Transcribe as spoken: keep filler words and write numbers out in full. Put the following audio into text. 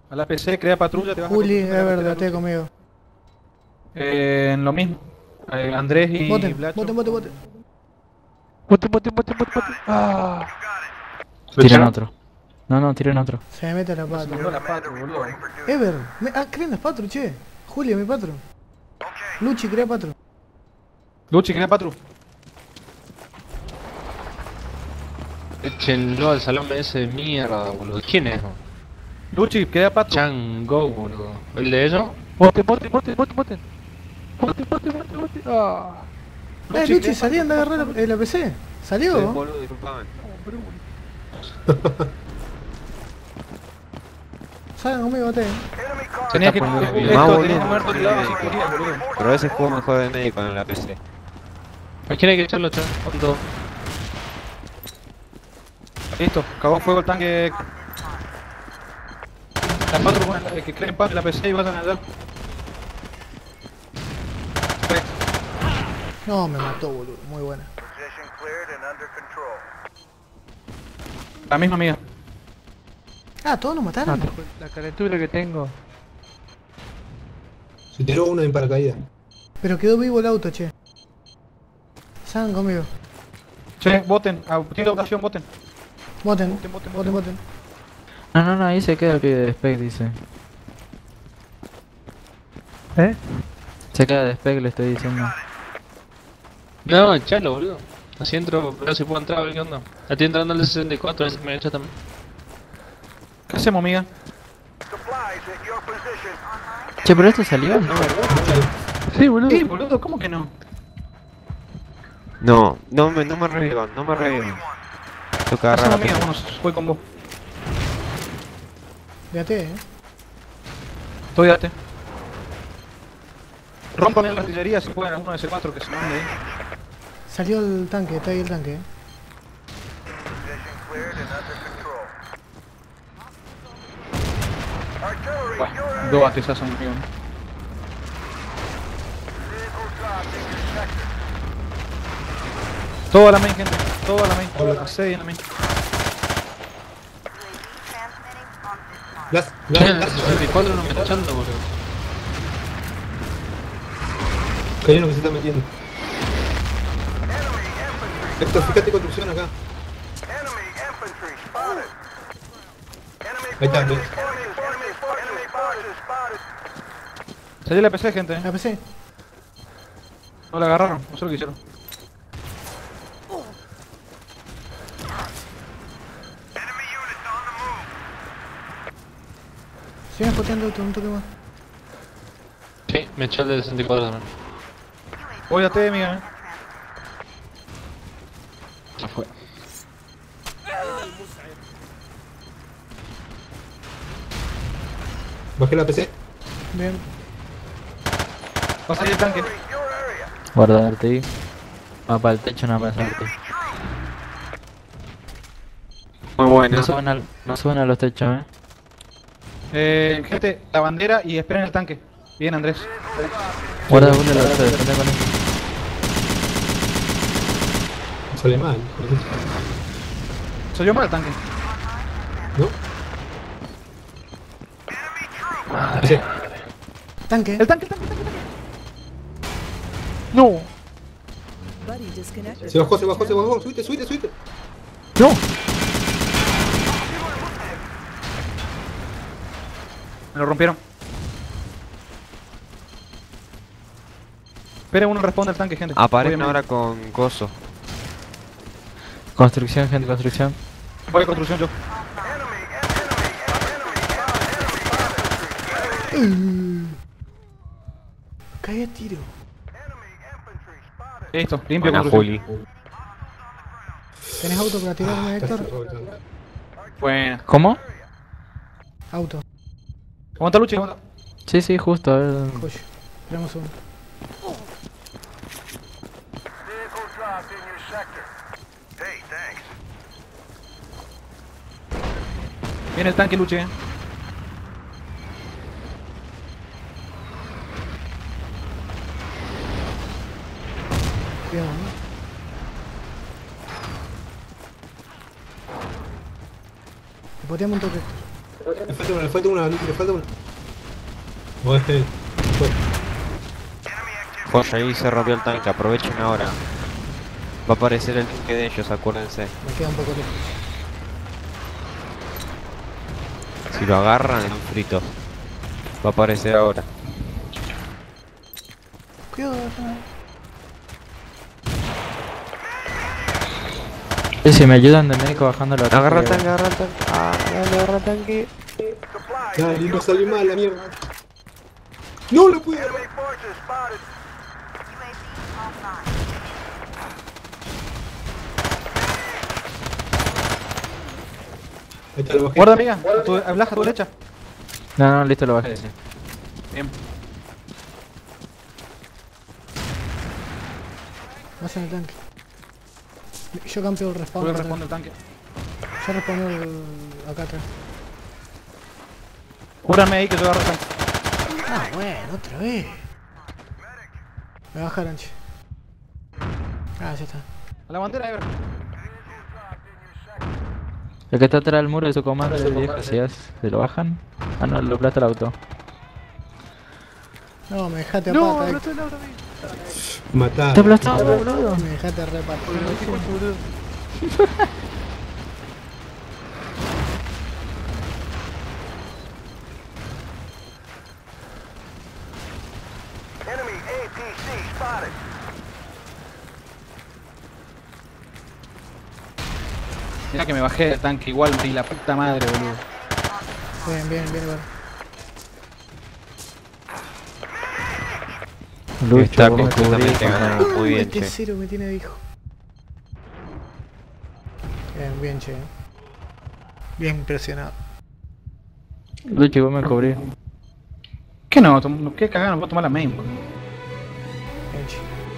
A la P C, crea patrulla, te vas Juli, a es acostumbrar a verdad, meter a estoy Luchi. conmigo. Eh, en lo mismo. Eh, Andrés y Boten, Blacho. boten, boten, boten. Bote, bote, bote, bote, bote. Ah. ¿Lo Tiren echaron? otro. No, no, tiren otro. Se me mete la Se pata. mandó la patru, boludo. Ever, me, ah, creen las patru, che. Julio, mi patru. Luchi, crea patru. Luchi, crea patru. Échenlo al salón ese de mierda, boludo. ¿Quién es? Luchi, crea patru. Chango, boludo. ¿El de ellos? Bote, bote, bote, bote, bote. Bote, bote, bote, bote. Ah. Eh, Luchi, salí, anda a agarrar la, eh, la P C. ¿Salió? Sí, boludo, disculpame. Salgan conmigo, bote. Tenía que. poniendo bien. Esto, Más, tenía que boludo. haber tirado así, quería, boludo. Pero a veces juego mejor de médico en la P C. ¿A quién hay que echarlo, chaval? ¿Cuánto? Listo, cagó fuego el tanque. La patru, bueno, la- que creen patru en la P C y vayan a dar. No, me mató, boludo. Muy buena. La misma mía. Ah, todos nos Ah, mataron. te ju- la calentura que tengo. Se tiró uno en paracaídas. Pero quedó vivo el auto, che. Salgan conmigo. Che, voten. A tiene ocasión, voten. Boten, Boten, boten, boten, boten. No, no, no, ahí se queda el pibe de spec, dice. ¿Eh? Se queda de spec, le estoy diciendo. No, echalo, boludo. Así entro, pero si puedo entrar, a ver qué onda. Estoy entrando al sesenta y cuatro, a ver si me echa también. ¿Qué hacemos, amiga? Che, pero esto salió. No, Sí, boludo. Sí, boludo, ¿cómo que no? No, no me, no me revivan, no me revivan. Toca ¿Qué agarrar hacemos, la amiga? P C. Bueno, voy con vos. Véate, eh. Estoy date. Rompan la artillería si pueden, alguno de C cuatro que se mande ahí. Salió el tanque, está ahí el tanque, eh. Bueno, dos batezazos, amigo. Toda la main, gente. Toda la main. A seis en la main. Gas, ¿Quién gas, en el gas. sesenta y cuatro no me está echando, boludo? Que hay uno que se está metiendo. Héctor, fíjate construcción acá. Ahí está, ¿ves? Salió la P C, gente. La P C. No la agarraron, no sé lo que hicieron. Sigan spoteando auto, un toque más. Sí, me echó el de sesenta y cuatro también. Voy a T, amiga. eh. Ya fue. Bajé la P C. Bien. Va a salir el tanque. guardarte ahí. Va para el techo, no para pasarte. Muy bueno. No suben, al, no suben a los techos, eh. Eh, gente, la bandera y esperen el tanque. Bien, Andrés. Guarda uno lo otro, defende con él. Sale mal. Soy yo para el tanque. ¿No? P C. Tanque. El tanque, el tanque, el tanque. ¡No! Se bajó, se bajó, se bajó. Subite, subite, subite. ¡No! Me lo rompieron. Esperen, uno responde al tanque, gente. Aparecen Voy a- ahora con coso. Construcción, gente, construcción. Voy a construcción yo. Caí a tiro. Listo, limpio Buena, construcción. Juli. ¿Tenés auto para tirarme, Héctor? Buena. ¿Cómo? Auto. Aguanta, Luchi, aguanta. Sí, sí, justo, a ver. Joya. Esperamos uno. Viene el tanque, Luchi. eh. Cuidado, ¿no? Te poteamos un toque. Le falta una, le falta una, le falta una. Bueno, este. Joya, ahí se rompió el tanque, aprovechen ahora. Va a aparecer el tanque de ellos, acuérdense. Me queda un poco lejos. Si lo agarran, es un frito. Va a aparecer ahora. Cuidado, déjame. Eh, si me ayudan de médico bajando la Agarra el tanque, agarra el tanque. Ah, dale, agarra el tanque. Dale, no salió mal la mierda. No lo pude agarrar. Ahí está, lo bajé. Guarda, amiga. A tu, a Blas, a tu derecha. No, no, listo, lo bajé. Bien. Vas en el tanque. Yo campeo el respawn. Voy a acá responder el atrás. tanque. Yo respondo el... acá atrás. Cúbrame ahí que yo agarro el tanque. Ah, bueno, otra vez. Me bajaron, che. Ah, ya está. A la bandera, Ever. El que está atrás del muro de su comando le viejo, si es, ¿se lo bajan? Ah, no, lo aplasta el auto. No, me dejaste a No, pata. no estoy en el auto, amigo. Matar. ¡Te aplastado, boludo! Me dejaste re pata. Mirá que me bajé del tanque igual, y la puta madre, boludo. Bien, bien, bien, igual. Lucho, Está vos me completamente cubrís, ganado. con- Muy bien, Este che. cero me tiene de hijo. Bien, bien, che. Bien impresionado. Lucho, vos me cubrís. ¿Qué no? Tom- ¿Qué cagada? No puedo tomar la main, boludo. Bien, che.